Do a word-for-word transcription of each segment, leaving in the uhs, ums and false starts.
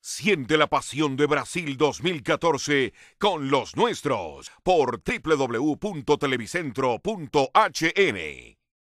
Siente la pasión de Brasil dos mil catorce con los nuestros por doble u doble u doble u punto televicentro punto h n.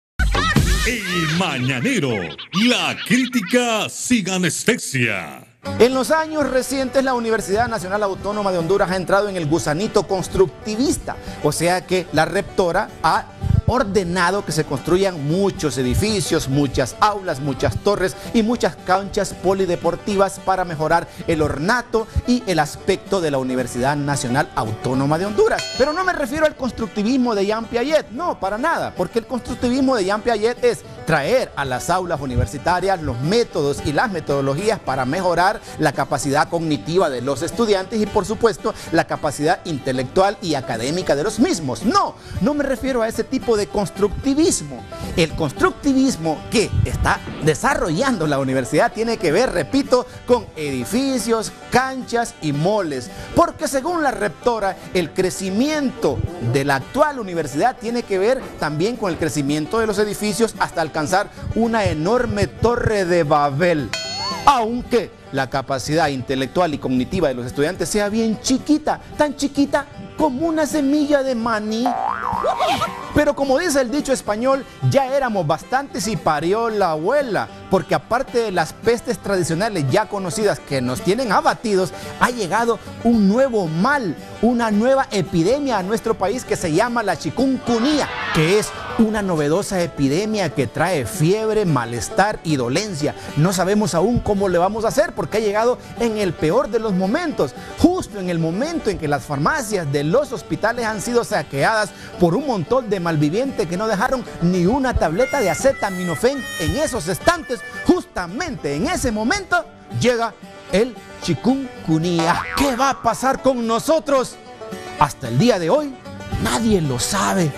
El Mañanero, la crítica sin anestesia. En los años recientes, la Universidad Nacional Autónoma de Honduras ha entrado en el gusanito constructivista, o sea que la rectora ha ordenado que se construyan muchos edificios, muchas aulas, muchas torres y muchas canchas polideportivas para mejorar el ornato y el aspecto de la Universidad Nacional Autónoma de Honduras. Pero no me refiero al constructivismo de Jean Piaget, no, para nada, porque el constructivismo de Jean Piaget es traer a las aulas universitarias los métodos y las metodologías para mejorar la capacidad cognitiva de los estudiantes y, por supuesto, la capacidad intelectual y académica de los mismos. No, no me refiero a ese tipo de constructivismo. El constructivismo que está desarrollando la universidad tiene que ver, repito, con edificios, canchas y moles, porque según la rectora, el crecimiento de la actual universidad tiene que ver también con el crecimiento de los edificios hasta alcanzar una enorme torre de Babel, aunque la capacidad intelectual y cognitiva de los estudiantes sea bien chiquita, tan chiquita como una semilla de maní. Pero como dice el dicho español, ya éramos bastantes y parió la abuela, porque aparte de las pestes tradicionales ya conocidas que nos tienen abatidos, ha llegado un nuevo mal, una nueva epidemia a nuestro país que se llama la chikungunya, que es una novedosa epidemia que trae fiebre, malestar y dolencia. No sabemos aún cómo le vamos a hacer porque ha llegado en el peor de los momentos, justo en el momento en que las farmacias de los hospitales han sido saqueadas por un montón de malvivientes que no dejaron ni una tableta de acetaminofén en esos estantes. Justamente en ese momento llega el chikungunya. ¿Qué va a pasar con nosotros? Hasta el día de hoy nadie lo sabe.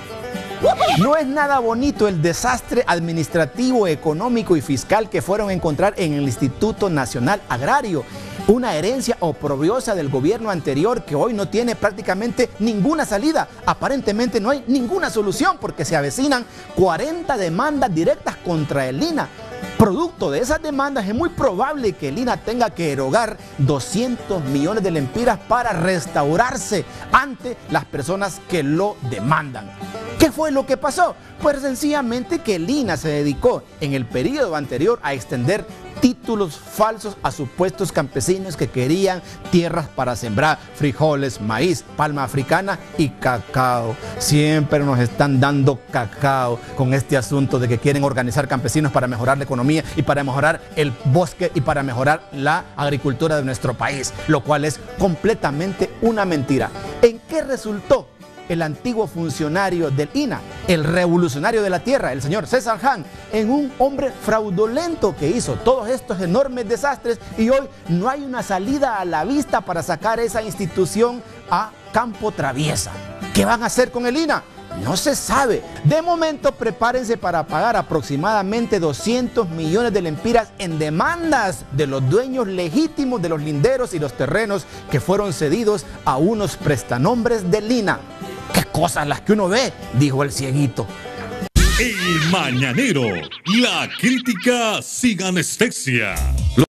No es nada bonito el desastre administrativo, económico y fiscal que fueron a encontrar en el Instituto Nacional Agrario, una herencia oprobiosa del gobierno anterior que hoy no tiene prácticamente ninguna salida. Aparentemente no hay ninguna solución porque se avecinan cuarenta demandas directas contra el I N A. Producto de esas demandas es muy probable que el I N A tenga que erogar doscientos millones de lempiras para restaurarse ante las personas que lo demandan. ¿Qué fue lo que pasó? Pues sencillamente que el I N A se dedicó en el periodo anterior a extender títulos falsos a supuestos campesinos que querían tierras para sembrar frijoles, maíz, palma africana y cacao. Siempre nos están dando cacao con este asunto de que quieren organizar campesinos para mejorar la economía y para mejorar el bosque y para mejorar la agricultura de nuestro país, lo cual es completamente una mentira. ¿En qué resultó el antiguo funcionario del I N A, el revolucionario de la tierra, el señor César Hahn, en un hombre fraudulento que hizo todos estos enormes desastres y hoy no hay una salida a la vista para sacar esa institución a campo traviesa? ¿Qué van a hacer con el I N A? No se sabe. De momento prepárense para pagar aproximadamente doscientos millones de lempiras en demandas de los dueños legítimos de los linderos y los terrenos que fueron cedidos a unos prestanombres del I N A. ¡Qué cosas las que uno ve!, dijo el cieguito. El Mañanero, la crítica sin anestesia.